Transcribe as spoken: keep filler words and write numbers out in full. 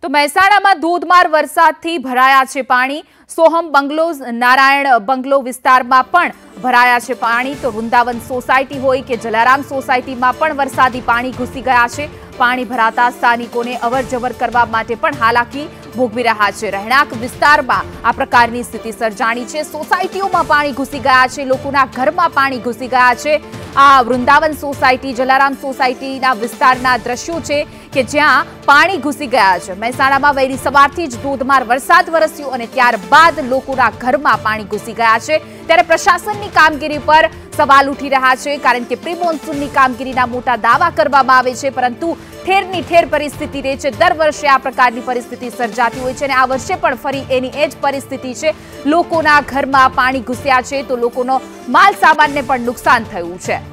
તો મહેસાણામાં ધોધમાર વરસાદથી ભરાયા છે પાણી। સોહમ બંગલોઝ નારાયણ બંગલો વિસ્તારમાં પણ ભરાયા છે પાણી। તો વૃંદાવન સોસાયટી હોય કે જલારામ સોસાયટીમાં પણ વરસાદી પાણી ઘૂસી ગયા છે। પાણી ભરાતા સ્થાનિકોને અવરજવર કરવા માટે પણ હાલાકી ભોગવી રહ્યા છે। રહેણાંક વિસ્તારમાં આ પ્રકારની સ્થિતિ સર્જાણી છે। સોસાયટીઓમાં પાણી ઘૂસી ગયા છે, લોકોના ઘરમાં પાણી ઘૂસી ગયા છે। આ વૃંદાવન સોસાયટી જલારામ સોસાયટીના વિસ્તારના દ્રશ્યો છે કે જ્યાં પાણી ઘૂસી ગયા છે। મહેસાણામાં વહેલી સવારથી જ ધોધમાર વરસાદ વરસ્યો અને ત્યારબાદ લોકોના ઘરમાં પાણી ઘૂસી ગયા છે। ત્યારે પ્રશાસનની કામગીરી પર સવાલ ઉઠી રહ્યા છે, કારણ કે પ્રી મોન્સૂનની કામગીરીના મોટા દાવા કરવામાં આવે છે, પરંતુ ઠેરની ઠેર પરિસ્થિતિ રહે છે। દર વર્ષે આ પ્રકારની પરિસ્થિતિ સર્જાતી હોય છે અને આ વર્ષે પણ ફરી એની એ જ પરિસ્થિતિ છે। લોકોના ઘરમાં પાણી ઘૂસ્યા છે તો લોકોનો માલ સામાનને પણ નુકસાન થયું છે।